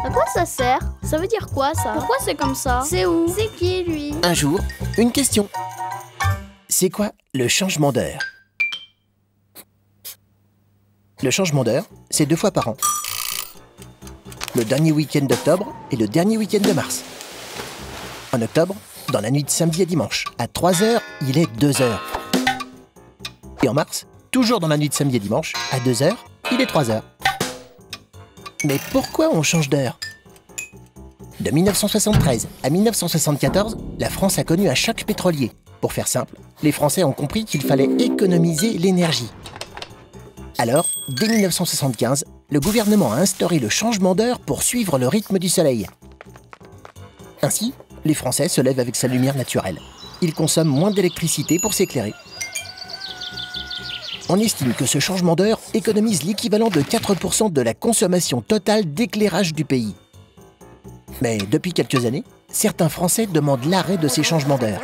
À quoi ça sert? Ça veut dire quoi ça? Pourquoi c'est comme ça? C'est où? C'est qui lui? Un jour, une question. C'est quoi le changement d'heure? Le changement d'heure, c'est 2 fois par an. Le dernier week-end d'octobre et le dernier week-end de mars. En octobre, dans la nuit de samedi à dimanche, à 3h, il est 2h. Et en mars, toujours dans la nuit de samedi à dimanche, à 2h, il est 3h. Mais pourquoi on change d'heure? De 1973 à 1974, la France a connu un choc pétrolier. Pour faire simple, les Français ont compris qu'il fallait économiser l'énergie. Alors, dès 1975, le gouvernement a instauré le changement d'heure pour suivre le rythme du soleil. Ainsi, les Français se lèvent avec sa lumière naturelle. Ils consomment moins d'électricité pour s'éclairer. On estime que ce changement d'heure économise l'équivalent de 4% de la consommation totale d'éclairage du pays. Mais depuis quelques années, certains Français demandent l'arrêt de ces changements d'heure.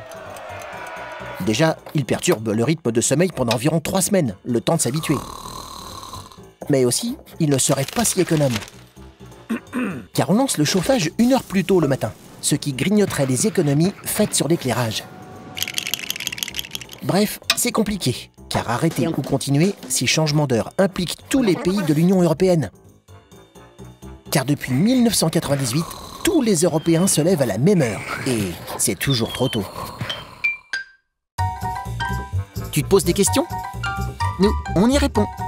Déjà, ils perturbent le rythme de sommeil pendant environ 3 semaines, le temps de s'habituer. Mais aussi, ils ne seraient pas si économes. Car on lance le chauffage 1 heure plus tôt le matin, ce qui grignoterait les économies faites sur l'éclairage. Bref, c'est compliqué, car arrêter ou continuer, ces changements d'heure impliquent tous les pays de l'Union européenne. Car depuis 1998, tous les Européens se lèvent à la même heure, et c'est toujours trop tôt. Tu te poses des questions? Nous, on y répond.